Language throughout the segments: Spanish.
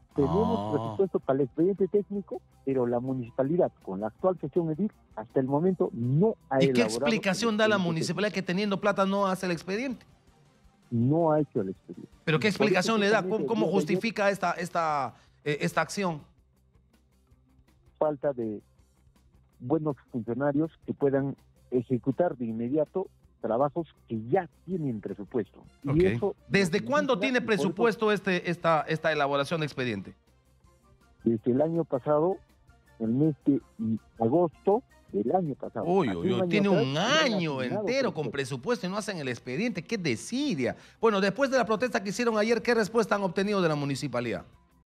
Tenemos Ah. presupuesto para el expediente técnico, pero la municipalidad, con la actual gestión edil, hasta el momento no ha ¿Y qué elaborado explicación el da la expediente municipalidad técnico. que teniendo plata no hace el expediente? No ha hecho el expediente. ¿Pero qué Y por eso explicación le da? justamente ¿Cómo, el cómo día de ayer, justifica esta acción? falta de buenos funcionarios que puedan ejecutar de inmediato trabajos que ya tienen presupuesto. Ok. Y eso ¿Desde nos cuándo indigna, tiene y por eso, presupuesto esta elaboración de expediente? desde el año pasado, el mes de agosto del año pasado, Uy, hace uy, un uy, año tiene atrás, un le han año asignado entero con presupuesto y no hacen el expediente. ¡Qué desidia! Bueno, después de la protesta que hicieron ayer, ¿qué respuesta han obtenido de la municipalidad?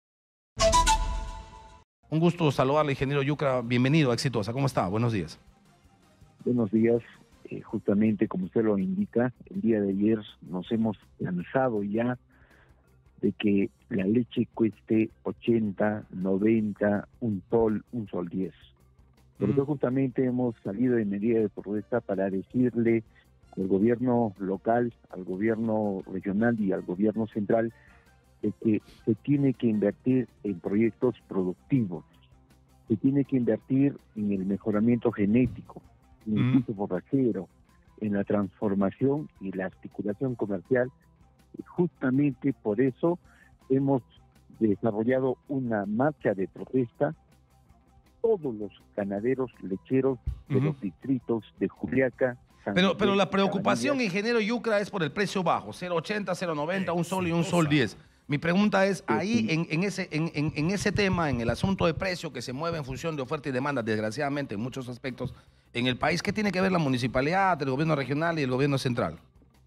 Un gusto saludarle, ingeniero Yucra. Bienvenido a Exitosa. ¿Cómo está? Buenos días. Buenos días. Justamente como usted lo indica, el día de ayer nos hemos cansado ya de que la leche cueste 80, 90, un sol 10. Por eso justamente hemos salido de medida de protesta para decirle al gobierno local, al gobierno regional y al gobierno central de que se tiene que invertir en proyectos productivos, se tiene que invertir en el mejoramiento genético, en el piso borrachero, en la transformación y la articulación comercial. Y justamente por eso hemos desarrollado una marcha de protesta. Todos los ganaderos lecheros de los distritos de Juliaca, San Pero Miguel, la preocupación, Cabanillas, ingeniero Yucra, es por el precio bajo, 0,80, 0,90, un sol y un sol Exitosa. 10. Mi pregunta es, ahí sí. en ese tema, en el asunto de precio que se mueve en función de oferta y demanda, desgraciadamente en muchos aspectos, en el país, ¿qué tiene que ver la municipalidad, el gobierno regional y el gobierno central?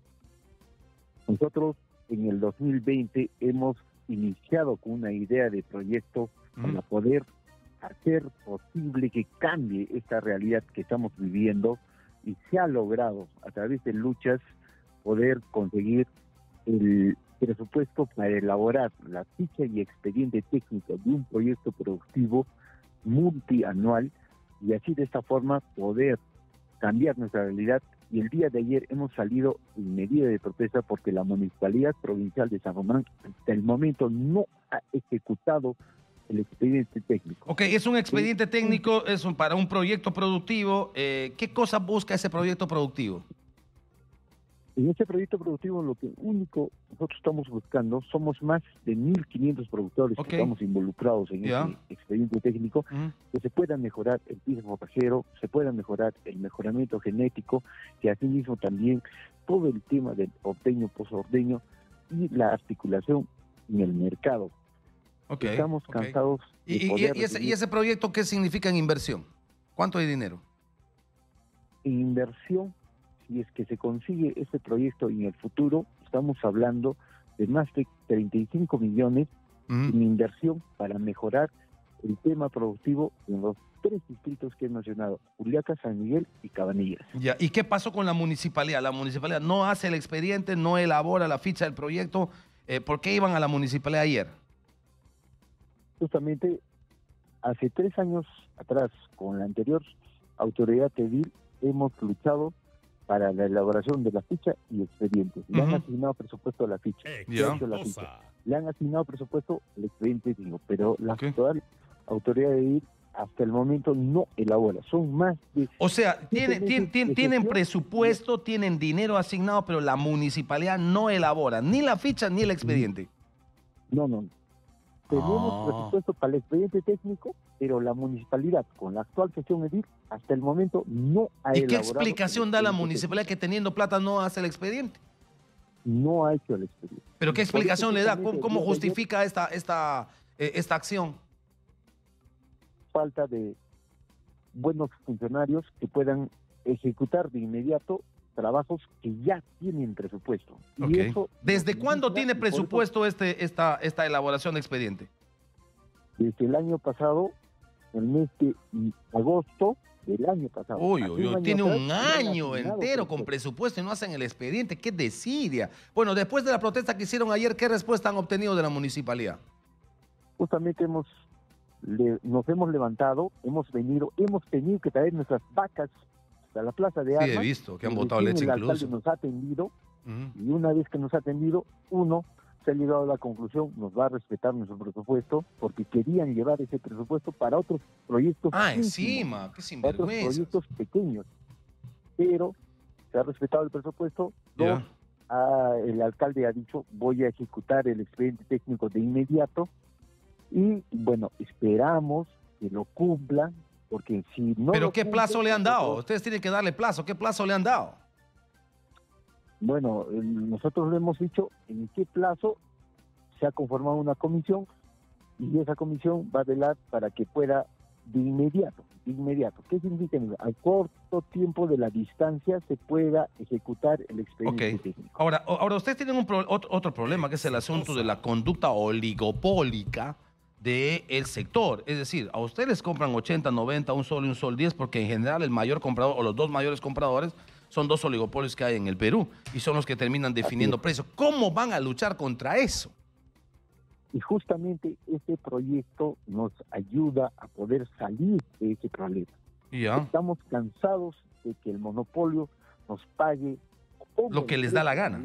Nosotros en el 2020 hemos iniciado con una idea de proyecto para poder hacer posible que cambie esta realidad que estamos viviendo, y se ha logrado a través de luchas poder conseguir el presupuesto para elaborar la ficha y expediente técnico de un proyecto productivo multianual, y así de esta forma poder cambiar nuestra realidad. Y el día de ayer hemos salido en medida de protesta porque la Municipalidad Provincial de San Román hasta el momento no ha ejecutado el expediente técnico. Ok, es un expediente técnico, para un proyecto productivo. ¿Qué cosas busca ese proyecto productivo? En este proyecto productivo lo que único nosotros estamos buscando, somos más de 1.500 productores Ok. que estamos involucrados en Ya. este expediente técnico, que se pueda mejorar el piso forrajero, se pueda mejorar el mejoramiento genético, que asimismo también todo el tema del ordeño, posordeño y la articulación en el mercado. Ok. Estamos ok. cansados de poder ¿Y recibir ese proyecto qué significa en inversión? ¿Cuánto hay dinero? inversión. Si es que se consigue este proyecto en el futuro, estamos hablando de más de 35 millones en inversión para mejorar el tema productivo en los 3 distritos que he mencionado: Juliaca, San Miguel y Cabanillas. Ya. ¿Y qué pasó con la municipalidad? La municipalidad no hace el expediente, no elabora la ficha del proyecto. ¿Por qué iban a la municipalidad ayer? Justamente hace 3 años atrás, con la anterior autoridad edil, hemos luchado para la elaboración de la ficha y expedientes. Le han asignado presupuesto a la ficha, se ha hecho la ficha. Le han asignado presupuesto al expediente, pero la actual autoridad edil hasta el momento no elabora. Son más de... O sea, tienen gestión. presupuesto, tienen dinero asignado, pero la municipalidad no elabora ni la ficha ni el expediente. No. Tenemos presupuesto para el expediente técnico, pero la municipalidad, con la actual gestión edil, hasta el momento no ha ¿Y qué elaborado explicación da la el expediente municipalidad que teniendo plata no hace el expediente? técnico. No ha hecho el expediente. ¿Pero qué Y por eso explicación le da? justamente ¿Cómo el día de ayer, justifica esta acción? falta de buenos funcionarios que puedan ejecutar de inmediato trabajos que ya tienen presupuesto. Y Ok. eso ¿Desde nos cuándo indigna, tiene y por eso, presupuesto esta elaboración de expediente? desde el año pasado, el mes de agosto del año pasado. Uy, Hace uy, uy, año tiene atrás, un le han año asignado entero con presupuesto y no hacen el expediente. ¡Qué desidia! Bueno, después de la protesta que hicieron ayer, ¿qué respuesta han obtenido de la municipalidad? Justamente nos hemos levantado, hemos tenido que traer nuestras vacas a la plaza de Sí, armas. he visto que han y botado recién leche el alcalde incluso. nos ha atendido, y una vez que nos ha atendido, se ha llegado a la conclusión, nos va a respetar nuestro presupuesto, porque querían llevar ese presupuesto para otros proyectos encima, qué otros sinvergüenza. proyectos pequeños, pero se ha respetado el presupuesto. Ya. El alcalde ha dicho, voy a ejecutar el expediente técnico de inmediato, y bueno, esperamos que lo cumplan, porque si no... ¿Pero lo qué plazo cumplen, le han dado? nosotros... Ustedes tienen que darle plazo. ¿Qué plazo le han dado? Bueno, nosotros le hemos dicho en qué plazo se ha conformado una comisión, y esa comisión va a velar para que pueda de inmediato. ¿Qué significa? A corto tiempo de la distancia se pueda ejecutar el expediente técnico. Ahora ustedes tienen otro problema, que es el asunto de la conducta oligopólica del sector. Es decir, a ustedes les compran 80, 90, un sol y un sol 10, porque en general el mayor comprador o los dos mayores compradores son dos oligopolios que hay en el Perú y son los que terminan definiendo precios. ¿Cómo van a luchar contra eso? Y justamente este proyecto nos ayuda a poder salir de ese problema. Ya. Estamos cansados de que el monopolio nos pague lo que les da la gana.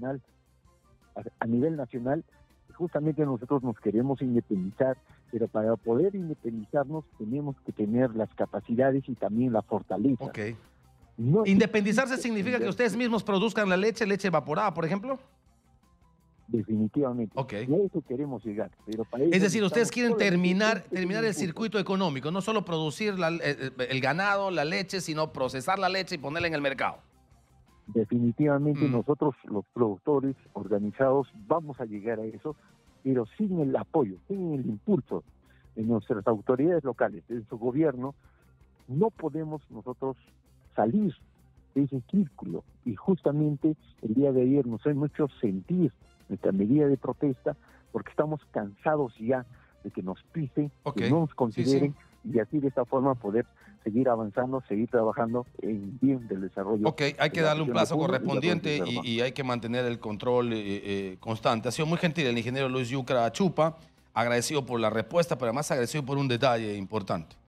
A nivel nacional, justamente nosotros nos queremos independizar, pero para poder independizarnos tenemos que tener las capacidades y también la fortaleza. Okay. No ¿Independizarse significa que ustedes mismos produzcan la leche evaporada, por ejemplo? Definitivamente. Okay. A eso queremos llegar. Pero para eso es decir, ustedes quieren terminar el impulso. circuito económico, no solo producir el ganado, la leche, sino procesar la leche y ponerla en el mercado. Definitivamente nosotros, los productores organizados, vamos a llegar a eso, pero sin el apoyo, sin el impulso de nuestras autoridades locales, de su gobierno, no podemos nosotros salir de ese círculo. Y justamente el día de ayer nos hemos hecho sentir nuestra medida de protesta, porque estamos cansados ya de que nos pisen, que no nos consideren, y así de esta forma poder seguir avanzando, seguir trabajando en bien del desarrollo. Ok, hay que darle un plazo correspondiente y hay que mantener el control constante. Ha sido muy gentil el ingeniero Luis Yucra Chupa, agradecido por la respuesta, pero además agradecido por un detalle importante.